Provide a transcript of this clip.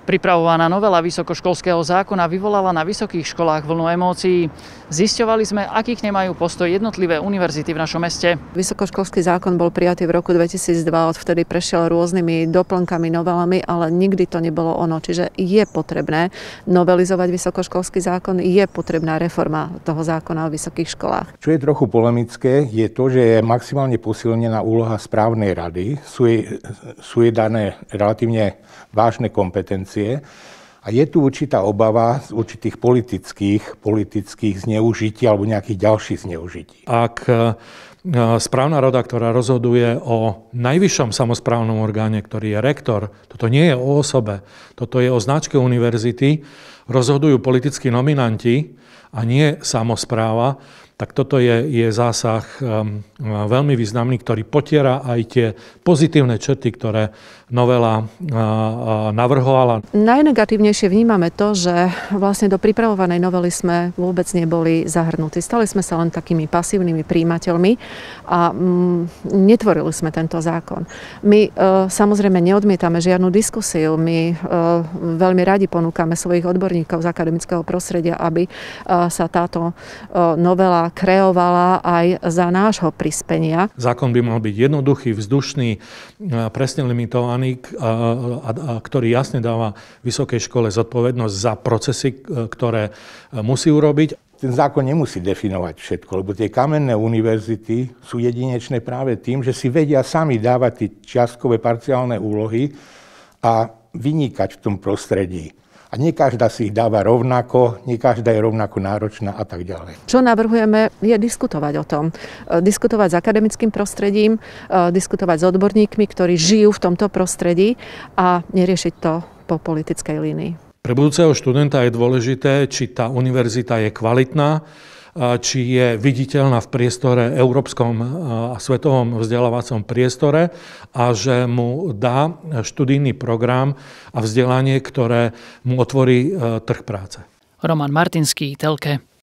Pripravovaná novela vysokoškolského zákona vyvolala na vysokých školách vlnu emócií. Zisťovali sme, akých nemajú postoj jednotlivé univerzity v našom meste. Vysokoškolský zákon bol prijatý v roku 2002, odvtedy prešiel rôznymi doplnkami, novelami, ale nikdy to nebolo ono. Čiže je potrebné novelizovať vysokoškolský zákon, je potrebná reforma toho zákona o vysokých školách. Čo je trochu polemické, je to, že je maximálne posilnená úloha správnej rady. Sú jej dané relatívne vážne kompetencie. A je tu určitá obava z určitých politických zneužití alebo nejakých ďalších zneužití. Ak správna rada, ktorá rozhoduje o najvyššom samosprávnom orgáne, ktorý je rektor, toto nie je o osobe, toto je o značke univerzity, rozhodujú politickí nominanti a nie samospráva, tak toto je zásah veľmi významný, ktorý potiera aj tie pozitívne črty, ktoré novela navrhovala. Najnegatívnejšie vnímame to, že vlastne do pripravovanej novely sme vôbec neboli zahrnutí. Stali sme sa len takými pasívnymi prijímateľmi a netvorili sme tento zákon. My samozrejme neodmietame žiadnu diskusiu. My veľmi radi ponúkame svojich odborníkov z akademického prostredia, aby sa táto novela kreovala aj za nášho prispenia. Zákon by mal byť jednoduchý, vzdušný, presne limitovaný, ktorý jasne dáva vysokej škole zodpovednosť za procesy, ktoré musí urobiť. Ten zákon nemusí definovať všetko, lebo tie kamenné univerzity sú jedinečné práve tým, že si vedia sami dávať tie čiastkové parciálne úlohy a vynikať v tom prostredí. A nie každá si ich dáva rovnako, nie každá je rovnako náročná a tak ďalej. Čo navrhujeme, je diskutovať o tom. Diskutovať s akademickým prostredím, diskutovať s odborníkmi, ktorí žijú v tomto prostredí a neriešiť to po politickej línii. Pre budúceho študenta je dôležité, či tá univerzita je kvalitná, či je viditeľná v priestore európskom a svetovom vzdelávacom priestore a že mu dá študijný program a vzdelanie, ktoré mu otvorí trh práce. Roman Martinský, Telke.